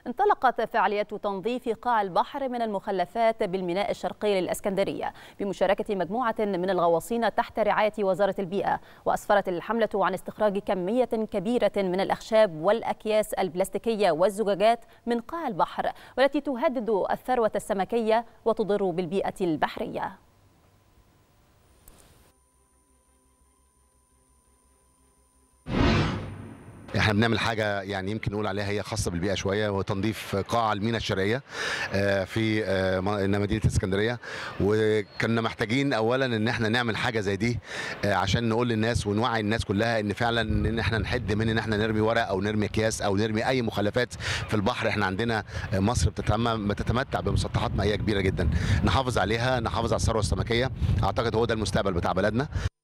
انطلقت فعاليات تنظيف قاع البحر من المخلفات بالميناء الشرقي للإسكندرية بمشاركة مجموعة من الغواصين تحت رعاية وزارة البيئة. وأسفرت الحملة عن استخراج كمية كبيرة من الأخشاب والأكياس البلاستيكية والزجاجات من قاع البحر، والتي تهدد الثروة السمكية وتضر بالبيئة البحرية. احنا بنعمل حاجه يعني يمكن نقول عليها هي خاصه بالبيئه شويه، وهو تنظيف قاع الميناء الشرقيه في مدينه الاسكندريه. وكنا محتاجين اولا ان احنا نعمل حاجه زي دي عشان نقول للناس ونوعي الناس كلها ان فعلا ان احنا نحد من ان احنا نرمي ورق او نرمي اكياس او نرمي اي مخلفات في البحر. احنا عندنا مصر بتتمتع بمسطحات مائيه كبيره جدا، نحافظ عليها، نحافظ على الثروه السمكيه. اعتقد هو ده المستقبل بتاع بلدنا.